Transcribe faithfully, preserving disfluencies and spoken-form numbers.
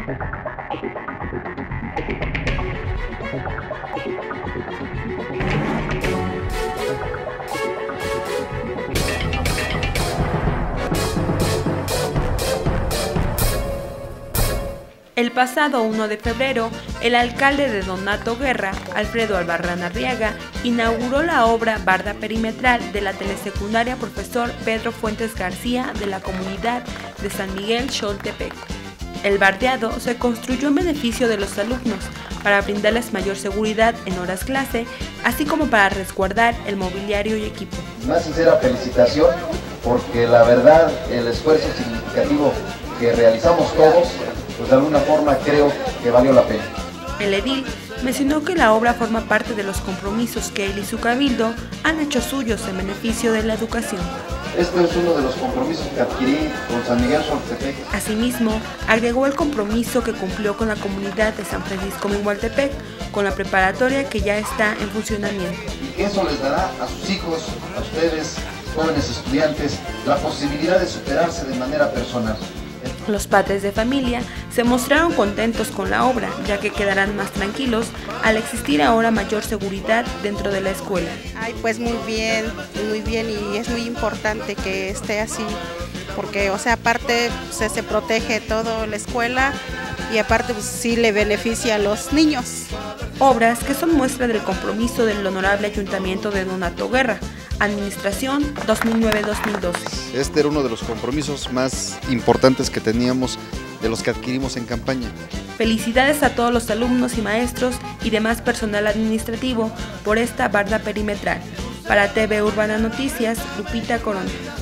El pasado uno de febrero, el alcalde de Donato Guerra, Alfredo Albarrán Arriaga, inauguró la obra Barda Perimetral de la telesecundaria Profesor Pedro Fuentes García de la comunidad de San Miguel Xoltepec. El bardeado se construyó en beneficio de los alumnos para brindarles mayor seguridad en horas clase, así como para resguardar el mobiliario y equipo. Una sincera felicitación, porque la verdad el esfuerzo significativo que realizamos todos, pues de alguna forma creo que valió la pena. El edil mencionó que la obra forma parte de los compromisos que él y su cabildo han hecho suyos en beneficio de la educación. Este es uno de los compromisos que adquirí con San Miguel Xoltepec. Asimismo, agregó el compromiso que cumplió con la comunidad de San Francisco Mingualtepec con la preparatoria que ya está en funcionamiento. Y que eso les dará a sus hijos, a ustedes, jóvenes estudiantes, la posibilidad de superarse de manera personal. Los padres de familia se mostraron contentos con la obra, ya que quedarán más tranquilos al existir ahora mayor seguridad dentro de la escuela. Ay, pues muy bien, muy bien, y es muy importante que esté así, porque, o sea, aparte se, se protege toda la escuela y aparte pues, sí le beneficia a los niños. Obras que son muestra del compromiso del honorable Ayuntamiento de Donato Guerra, Administración dos mil nueve a dos mil doce. Este era uno de los compromisos más importantes que teníamos, de los que adquirimos en campaña. Felicidades a todos los alumnos y maestros y demás personal administrativo por esta barda perimetral. Para T V Urbana Noticias, Lupita Corona.